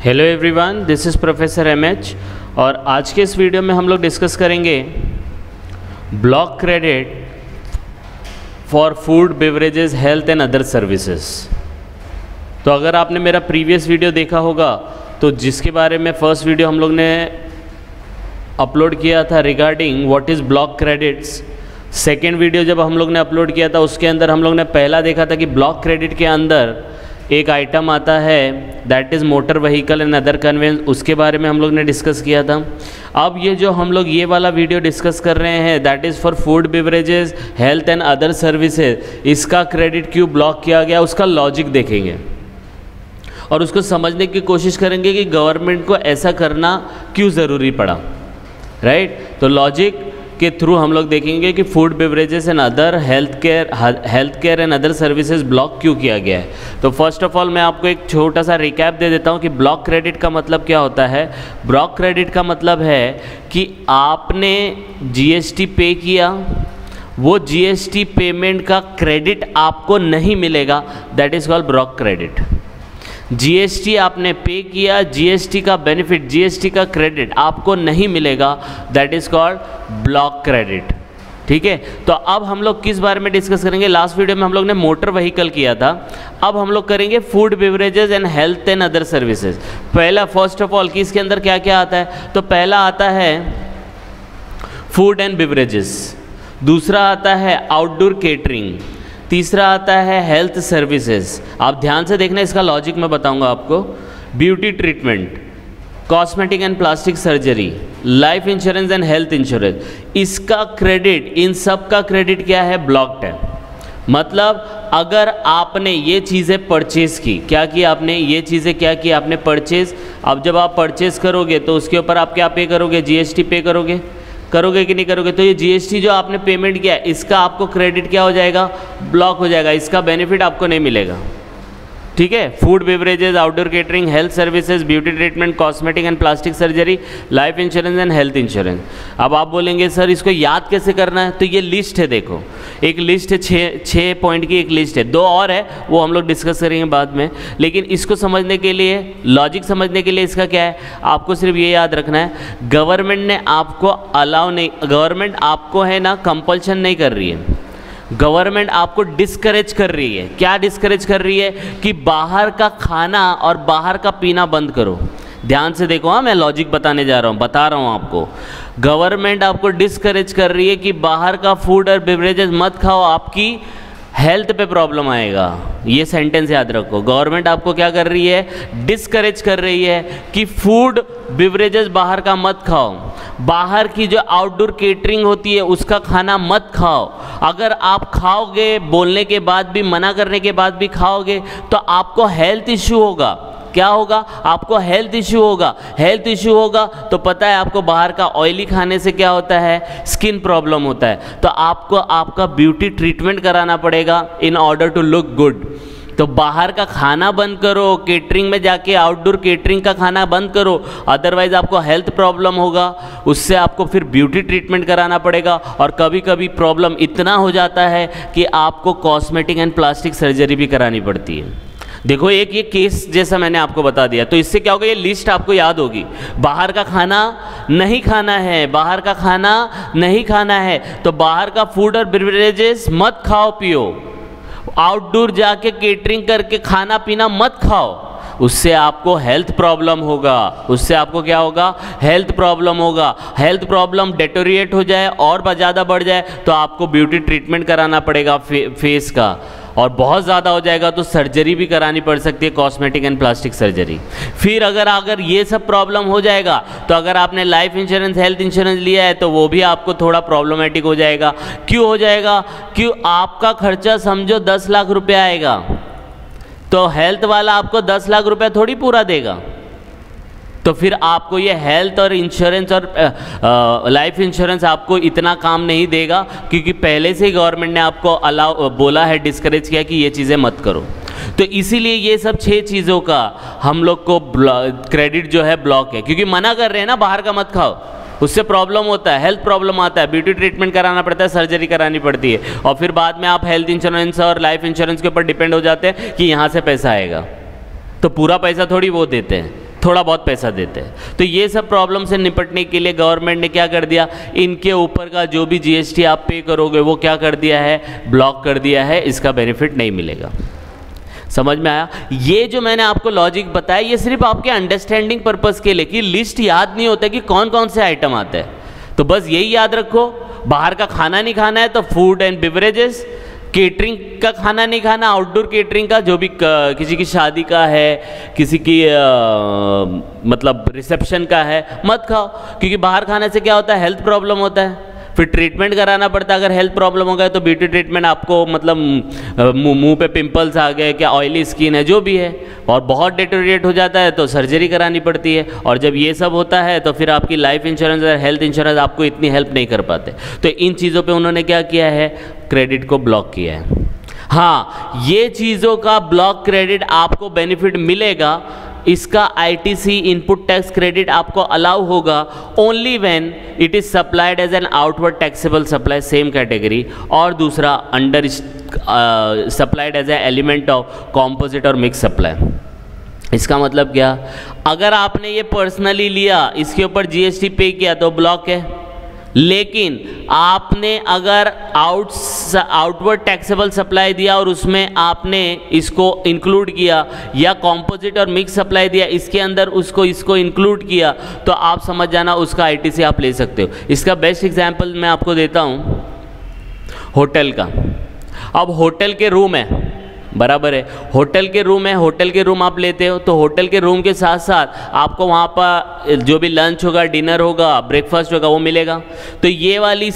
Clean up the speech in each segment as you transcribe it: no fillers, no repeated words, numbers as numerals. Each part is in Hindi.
Hello everyone, this is professor MH और आज के इस वीडियो में हम लोग डिस्कस करेंगे block credit for food beverages health and other services. तो अगर आपने मेरा प्रीवियस वीडियो देखा होगा तो जिसके बारे में फर्स्ट वीडियो हम लोग ने अपलोड किया था regarding what is block credits, second video जब हम लोग ने अपलोड किया था उसके अंदर हम लोग ने पहला देखा था कि ब्लॉक क्रेडिट के अंदर एक आइटम आता है that is motor vehicle and other conveyance, उसके बारे में हम लोग ने डिस्कस किया था। अब ये जो हम लोग ये वाला वीडियो डिस्कस कर रहे हैं that is for food beverages health and other services, इसका क्रेडिट क्यों ब्लॉक किया गया उसका लॉजिक देखेंगे और उसको समझने की कोशिश करेंगे कि गवर्नमेंट को ऐसा करना क्यों ज़रूरी पड़ा, राइट। तो लॉजिक के थ्रू हम लोग देखेंगे कि food beverages and other health care and other services block क्यों किया गया है। तो फर्स्ट ऑफ ऑल मैं आपको एक छोटा सा रिकैप दे देता हूँ कि ब्लॉक क्रेडिट का मतलब क्या होता है। ब्लॉक क्रेडिट का मतलब है कि आपने जीएसटी पे किया, वो जीएसटी पेमेंट का क्रेडिट आपको नहीं मिलेगा, that is called block credit. GST आपने पे किया, जीएसटी का बेनिफिट, जीएसटी का क्रेडिट आपको नहीं मिलेगा, that is called block credit. ठीक है, तो अब हम लोग किस बारे में डिस्कस करेंगे। लास्ट वीडियो में हम लोग ने मोटर व्हीकल किया था, अब हम लोग करेंगे food beverages and health and other services. पहला फर्स्ट ऑफ ऑल कि इसके अंदर क्या क्या आता है, तो पहला आता है फूड एंड बेवरेजेस, दूसरा आता है आउटडोर केटरिंग, तीसरा आता है हेल्थ सर्विसेज। आप ध्यान से देखना, इसका लॉजिक मैं बताऊंगा आपको। Beauty treatment, cosmetic and plastic surgery, life insurance and health insurance, इसका क्रेडिट, इन सब का क्रेडिट क्या है, ब्लॉक्ड है। मतलब अगर आपने ये चीज़ें परचेज़ की, क्या किया आपने, ये चीज़ें क्या की आपने, परचेज़। अब जब आप परचेज़ करोगे तो उसके ऊपर आप क्या पे करोगे, जीएसटी पे करोगे कि नहीं करोगे। तो ये जीएसटी जो आपने पेमेंट किया इसका आपको क्रेडिट क्या हो जाएगा, ब्लॉक हो जाएगा, इसका बेनिफिट आपको नहीं मिलेगा। ठीक है, food beverages, outdoor catering, health services, beauty treatment, cosmetic and plastic surgery, life insurance and health insurance. अब आप बोलेंगे सर इसको याद कैसे करना है, तो ये लिस्ट है, देखो एक लिस्ट है, छः पॉइंट की एक लिस्ट है, दो और है वो हम लोग डिस्कस करेंगे बाद में। लेकिन इसको समझने के लिए, लॉजिक समझने के लिए इसका क्या है, आपको सिर्फ ये याद रखना है, गवर्नमेंट ने आपको अलाउ नहीं, गवर्नमेंट आपको है ना कंपल्शन नहीं कर रही है, गवर्नमेंट आपको डिस्करेज कर रही है। क्या डिस्करेज कर रही है कि बाहर का खाना और बाहर का पीना बंद करो। ध्यान से देखो, हाँ मैं लॉजिक बताने जा रहा हूँ, बता रहा हूँ आपको। गवर्नमेंट आपको डिस्करेज कर रही है कि बाहर का फूड और बेवरेजेस मत खाओ, आपकी हेल्थ पे प्रॉब्लम आएगा। ये सेंटेंस याद रखो, गवर्नमेंट आपको क्या कर रही है, डिस्करेज कर रही है कि फूड बेवरेजेस बाहर का मत खाओ, बाहर की जो आउटडोर केटरिंग होती है उसका खाना मत खाओ। अगर आप खाओगे, बोलने के बाद भी, मना करने के बाद भी खाओगे तो आपको हेल्थ इश्यू होगा। क्या होगा, आपको हेल्थ इश्यू होगा। हेल्थ इश्यू होगा तो पता है आपको बाहर का ऑयली खाने से क्या होता है, स्किन प्रॉब्लम होता है। तो आपको आपका ब्यूटी ट्रीटमेंट कराना पड़ेगा in order to look good. तो बाहर का खाना बंद करो, केटरिंग में जाके आउटडोर केटरिंग का खाना बंद करो, अदरवाइज आपको हेल्थ प्रॉब्लम होगा, उससे आपको फिर ब्यूटी ट्रीटमेंट कराना पड़ेगा। और कभी कभी प्रॉब्लम इतना हो जाता है कि आपको कॉस्मेटिक एंड प्लास्टिक सर्जरी भी करानी पड़ती है। देखो एक ये केस जैसा मैंने आपको बता दिया, तो इससे क्या होगा, ये लिस्ट आपको याद होगी। बाहर का खाना नहीं खाना है, बाहर का खाना नहीं खाना है, तो बाहर का फूड और बेवरेजेस मत खाओ पियो, आउटडोर जाके केटरिंग करके खाना पीना मत खाओ, उससे आपको हेल्थ प्रॉब्लम होगा। उससे आपको क्या होगा, हेल्थ प्रॉब्लम होगा। हेल्थ प्रॉब्लम डेटोरिएट हो जाए और ज़्यादा बढ़ जाए तो आपको ब्यूटी ट्रीटमेंट कराना पड़ेगा फेस का, और बहुत ज़्यादा हो जाएगा तो सर्जरी भी करानी पड़ सकती है, कॉस्मेटिक एंड प्लास्टिक सर्जरी। फिर अगर ये सब प्रॉब्लम हो जाएगा तो अगर आपने लाइफ इंश्योरेंस, हेल्थ इंश्योरेंस लिया है तो वो भी आपको थोड़ा प्रॉब्लमेटिक हो जाएगा। क्यों हो जाएगा, क्यों, आपका खर्चा समझो 10 लाख रुपया आएगा तो हेल्थ वाला आपको 10 लाख रुपया थोड़ी पूरा देगा। तो फिर आपको ये हेल्थ और इंश्योरेंस और लाइफ इंश्योरेंस आपको इतना काम नहीं देगा, क्योंकि पहले से ही गवर्नमेंट ने आपको अलाउ बोला है, डिस्करेज किया कि ये चीज़ें मत करो। तो इसीलिए ये सब 6 चीज़ों का हम लोग को क्रेडिट जो है ब्लॉक है, क्योंकि मना कर रहे हैं ना, बाहर का मत खाओ, उससे प्रॉब्लम होता है, हेल्थ प्रॉब्लम आता है, ब्यूटी ट्रीटमेंट कराना पड़ता है, सर्जरी करानी पड़ती है, और फिर बाद में आप हेल्थ इंश्योरेंस और लाइफ इंश्योरेंस के ऊपर डिपेंड हो जाते हैं कि यहाँ से पैसा आएगा। तो पूरा पैसा थोड़ी वो देते हैं, थोड़ा बहुत पैसा देते हैं। तो ये सब प्रॉब्लम से निपटने के लिए गवर्नमेंट ने क्या कर दिया, इनके ऊपर का जो भी जीएसटी आप पे करोगे वो क्या कर दिया है, ब्लॉक कर दिया है, इसका बेनिफिट नहीं मिलेगा। समझ में आया? ये जो मैंने आपको लॉजिक बताया ये सिर्फ आपके अंडरस्टैंडिंग पर्पस के लिए, कि लिस्ट याद नहीं होता कि कौन कौन से आइटम आते हैं, तो बस यही याद रखो, बाहर का खाना नहीं खाना है तो फूड एंड बिवरेजेस, केटरिंग का खाना नहीं खाना, आउटडोर केटरिंग का, जो भी किसी की शादी का है, किसी की मतलब रिसेप्शन का है, मत खाओ, क्योंकि बाहर खाने से क्या होता है, हेल्थ प्रॉब्लम होता है, फिर ट्रीटमेंट कराना पड़ता है। अगर हेल्थ प्रॉब्लम हो गया तो ब्यूटी ट्रीटमेंट आपको, मतलब मुंह पे पिंपल्स आ गए, क्या ऑयली स्किन है, जो भी है, और बहुत डिटोरिएट हो जाता है तो सर्जरी करानी पड़ती है। और जब ये सब होता है तो फिर आपकी लाइफ इंश्योरेंस और हेल्थ इंश्योरेंस आपको इतनी हेल्प नहीं कर पाते। तो इन चीज़ों पे उन्होंने क्या किया है, क्रेडिट को ब्लॉक किया है। हाँ, ये चीज़ों का ब्लॉक क्रेडिट आपको बेनिफिट मिलेगा, इसका आईटीसी इनपुट टैक्स क्रेडिट आपको अलाउ होगा only when it is supplied as an outward taxable supply same category, और दूसरा under supplied as a element of composite और मिक्स सप्लाई। इसका मतलब क्या, अगर आपने ये पर्सनली लिया, इसके ऊपर जीएसटी पे किया तो ब्लॉक है, लेकिन आपने अगर आउटवर्ड टैक्सेबल सप्लाई दिया और उसमें आपने इसको इंक्लूड किया, या कॉम्पोजिट और मिक्स सप्लाई दिया, इसके अंदर इसको इंक्लूड किया, तो आप समझ जाना उसका आईटीसी आप ले सकते हो। इसका बेस्ट एग्जांपल मैं आपको देता हूँ होटल का। अब होटल के रूम है, बराबर है, होटल के रूम है, होटल के रूम आप लेते हो तो होटल के रूम के साथ साथ आपको वहाँ पर जो भी लंच होगा, डिनर होगा, ब्रेकफास्ट होगा, वो मिलेगा। तो ये वाली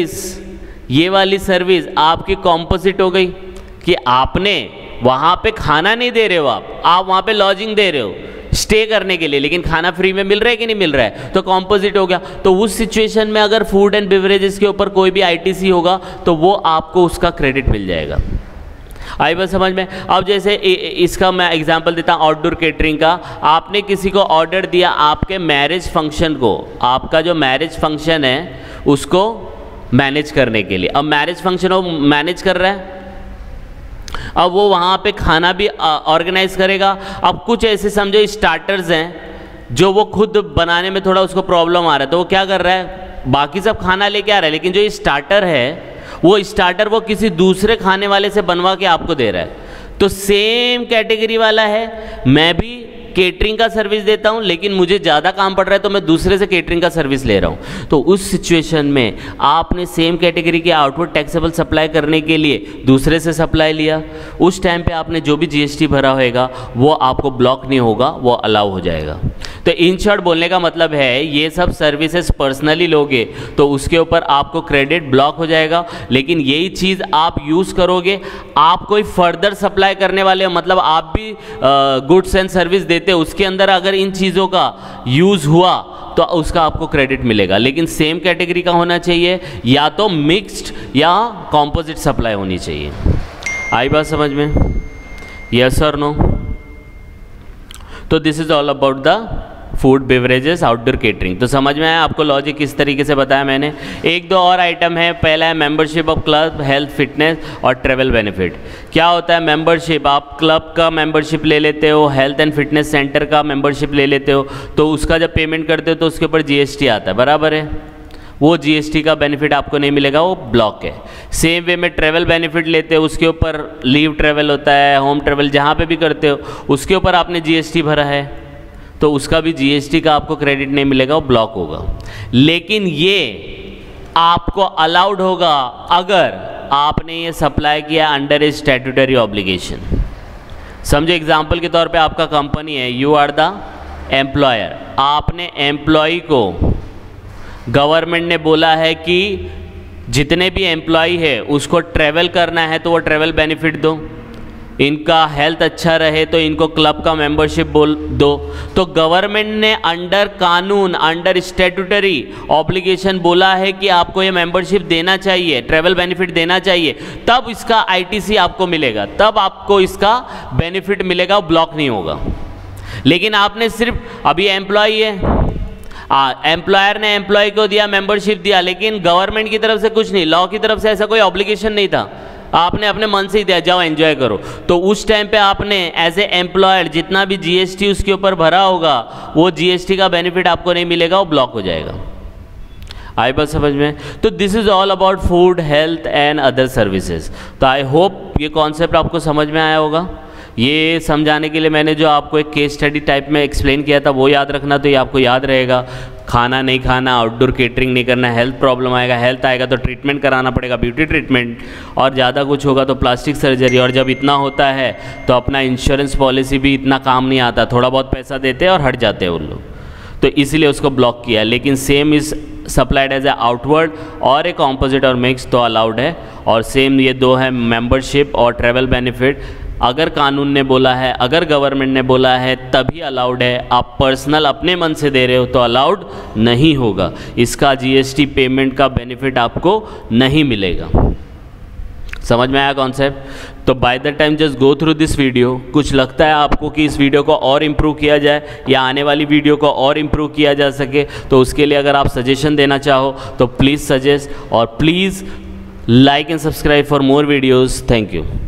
सर्विस आपकी कॉम्पोजिट हो गई, कि आपने वहाँ पे खाना नहीं दे रहे हो, आप वहाँ पे लॉजिंग दे रहे हो स्टे करने के लिए, लेकिन खाना फ्री में मिल रहा है कि नहीं मिल रहा है, तो कॉम्पोजिट हो गया। तो उस सिचुएशन में अगर फूड एंड बिवरेजेस के ऊपर कोई भी आईटीसी होगा तो वो आपको उसका क्रेडिट मिल जाएगा। आई बात समझ में? अब जैसे इसका मैं एग्जांपल देता हूँ आउटडोर केटरिंग का। आपने किसी को ऑर्डर दिया आपके मैरिज फंक्शन को, आपका जो मैरिज फंक्शन है उसको मैनेज करने के लिए। अब मैरिज फंक्शन वो मैनेज कर रहा है, अब वो वहाँ पे खाना भी ऑर्गेनाइज करेगा। अब कुछ ऐसे समझो स्टार्टर्स हैं जो वो खुद बनाने में थोड़ा उसको प्रॉब्लम आ रहा है, तो वो क्या कर रहा है, बाकी सब खाना लेके आ रहा है, लेकिन जो स्टार्टर है वो स्टार्टर वो किसी दूसरे खाने वाले से बनवा के आपको दे रहा है। तो सेम कैटेगरी वाला है, मैं भी केटरिंग का सर्विस देता हूं, लेकिन मुझे ज़्यादा काम पड़ रहा है तो मैं दूसरे से केटरिंग का सर्विस ले रहा हूं। तो उस सिचुएशन में आपने सेम कैटेगरी के आउटवर्ड टैक्सेबल सप्लाई करने के लिए दूसरे से सप्लाई लिया, उस टाइम पे आपने जो भी जीएसटी भरा होगा वो आपको ब्लॉक नहीं होगा, वो अलाउ हो जाएगा। तो इन शॉर्ट बोलने का मतलब है, ये सब सर्विसेज पर्सनली लोगे तो उसके ऊपर आपको क्रेडिट ब्लॉक हो जाएगा, लेकिन यही चीज़ आप यूज़ करोगे, आप कोई फर्दर सप्लाई करने वाले, मतलब आप भी गुड्स एंड सर्विस देते हो, उसके अंदर अगर इन चीज़ों का यूज़ हुआ तो उसका आपको क्रेडिट मिलेगा। लेकिन सेम कैटेगरी का होना चाहिए, या तो मिक्स्ड या कॉम्पोजिट सप्लाई होनी चाहिए। आई बात समझ में? यस और नो? तो this is all about the food beverages outdoor catering. तो समझ में आया आपको लॉजिक किस तरीके से बताया मैंने। एक दो और आइटम है, पहला है membership of club, health, fitness और ट्रैवल बेनिफिट। क्या होता है मेंबरशिप? आप क्लब का मेंबरशिप ले लेते हो, हेल्थ एंड फिटनेस सेंटर का मेंबरशिप ले लेते हो, तो उसका जब पेमेंट करते हो तो उसके ऊपर जीएसटी आता है, बराबर है, वो जीएसटी का बेनिफिट आपको नहीं मिलेगा, वो ब्लॉक है। सेम वे में ट्रैवल बेनिफिट लेते हो, उसके ऊपर लीव ट्रैवल होता है, होम ट्रैवल जहाँ पे भी करते हो उसके ऊपर आपने जीएसटी भरा है, तो उसका भी जीएसटी का आपको क्रेडिट नहीं मिलेगा, वो ब्लॉक होगा। लेकिन ये आपको अलाउड होगा अगर आपने ये सप्लाई किया अंडर ए स्टैट्यूटरी ऑब्लिगेशन। समझो एग्जाम्पल के तौर पे आपका कंपनी है, यू आर द एम्प्लॉयर, आपने एम्प्लॉय को, गवर्नमेंट ने बोला है कि जितने भी एम्प्लॉय है उसको ट्रैवल करना है तो वो ट्रैवल बेनिफिट दो, इनका हेल्थ अच्छा रहे तो इनको क्लब का मेंबरशिप दो। तो गवर्नमेंट ने अंडर कानून, अंडर स्टैट्यूटरी ऑब्लिगेशन बोला है कि आपको ये मेंबरशिप देना चाहिए, ट्रैवल बेनिफिट देना चाहिए, तब इसका आईटीसी आपको मिलेगा, तब आपको इसका बेनिफिट मिलेगा, ब्लॉक नहीं होगा। लेकिन आपने सिर्फ, अभी एम्प्लॉय है, एम्प्लॉयर ने एम्प्लॉय को दिया, मेंबरशिप दिया, लेकिन गवर्नमेंट की तरफ से कुछ नहीं, लॉ की तरफ से ऐसा कोई ऑब्लिगेशन नहीं था, आपने अपने मन से ही दिया, जाओ एंजॉय करो। तो उस टाइम पे आपने एज ए एम्प्लॉयड जितना भी जीएसटी उसके ऊपर भरा होगा वो जीएसटी का बेनिफिट आपको नहीं मिलेगा, वो ब्लॉक हो जाएगा। आई बात समझ में? तो this is all about food, health and other services. तो आई होप ये कॉन्सेप्ट आपको समझ में आया होगा। ये समझाने के लिए मैंने जो आपको एक केस स्टडी टाइप में एक्सप्लेन किया था वो याद रखना, तो ये आपको याद रहेगा। खाना नहीं खाना, आउटडोर केटरिंग नहीं करना, हेल्थ प्रॉब्लम आएगा, हेल्थ आएगा तो ट्रीटमेंट कराना पड़ेगा, ब्यूटी ट्रीटमेंट, और ज़्यादा कुछ होगा तो प्लास्टिक सर्जरी। और जब इतना होता है तो अपना इंश्योरेंस पॉलिसी भी इतना काम नहीं आता, थोड़ा बहुत पैसा देते हैं और हट जाते हैं उन लोग, तो इसलिए उसको ब्लॉक किया। लेकिन same is supplied as a outward और एक कॉम्पोजिट और मिक्स तो अलाउड है। और सेम ये दो है, मेंबरशिप और ट्रैवल बेनिफिट। अगर कानून ने बोला है, अगर गवर्नमेंट ने बोला है तभी अलाउड है। आप पर्सनल अपने मन से दे रहे हो तो अलाउड नहीं होगा। इसका जीएसटी पेमेंट का बेनिफिट आपको नहीं मिलेगा। समझ में आया कॉन्सेप्ट? तो by the time just go through this video, कुछ लगता है आपको कि इस वीडियो को और इम्प्रूव किया जाए या आने वाली वीडियो को और इम्प्रूव किया जा सके, तो उसके लिए अगर आप सजेशन देना चाहो तो प्लीज़ सजेस्ट, और please like and subscribe for more videos. Thank you.